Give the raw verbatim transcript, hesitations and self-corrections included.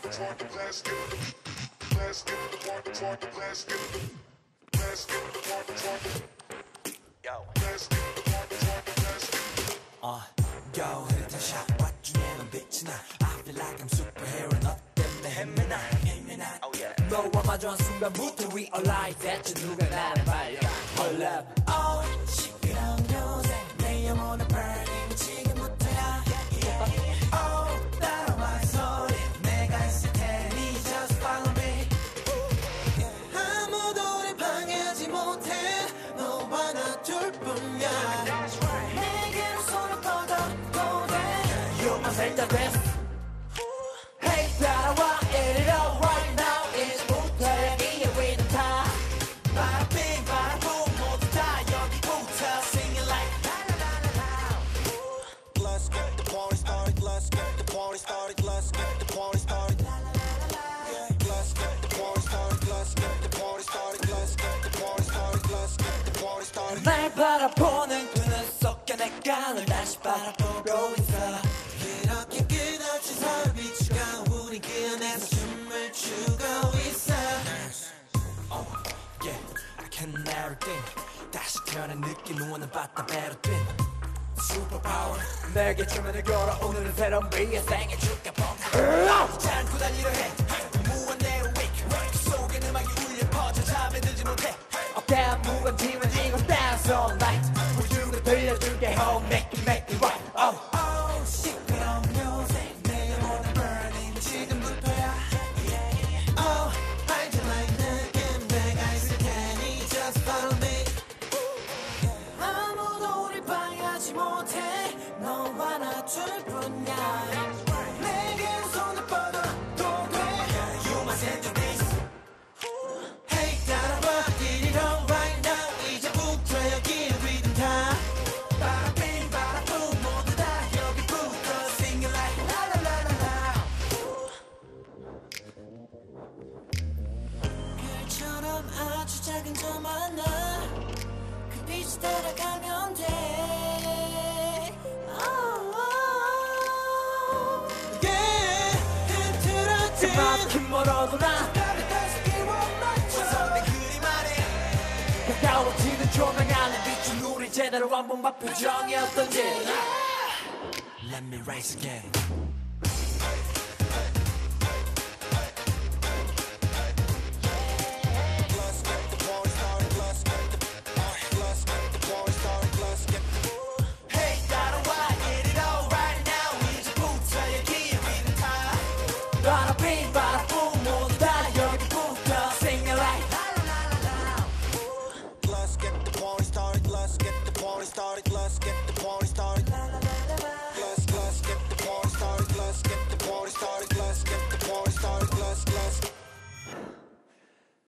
Uh, go hit shot 와중에는 빛이 나 I feel like I'm superhero 너 때문에 헤매나 헤매나 oh, yeah. 너와 마주한 순간부터 realize that 누가 나를 발려 Hold up oh 시끄러운 요새 내 영혼을 burning 지금부터야 oh 따라와 소리 내가 있을 테니 just follow me 아무도 우리 방해하지 못해 너와 나 둘뿐이야 내게로 손을 뻗어도 돼 You're my center best Hey 따라와 it it all right now 이제부터 여기에 rhythm time 바람 빙 바람 붐 모두 다 여기부터 sing it like la la la la la Let's get the party started Let's get the party started Let's get the party started la la la la la Let's get the party started Let's get the party started Let's get the party started Let's get the party started 날 바라보는 그 눈 속에 내가 널 다시 바라보고 있어 이렇게 끝없이 서로 비추고 우리 그 안에서 춤을 추고 있어 Oh yeah I can never think 다시 태어난 느낌 원한 바다 배로 뛴 Superpower 내게 주면을 걸어 오늘은 새로운 비의 생일 축하봉 잔고 달리려 해 무한대로 wake 그 속에 음악이 울려 퍼져 잠에 들지 못해 어깨 무관심은 지금 dance all night 우리 중에 들려줄게 Oh make it make it right Oh oh 시끄러운 요새 내 영혼을 burning 지금부터야 Oh 알지 like 느낌 내가 있을 테니 just follow me 아무도 우리 방해하지 못해 너와 나 둘뿐이야 내게로 손을 뻗어도 돼 You my centerpiece Hey 따라와 did it all right now 이제부터 여기에 rhythm time 바람 빙 바람 붐 모두 다 여기부터 sing it like la la la la la 별처럼 아주 작은 저 하나 그 빛이 따라가면 돼 oh, oh. Yeah 흐트러진 그만큼 멀어도 나 다시 끼워 맞춰 선배 그림 안에 가까워지는 조명 안에 비춘 우리 제대로 한번 봐 표정이 어떤지 Let me rise again Let's get the party started, let's get the party started, let's get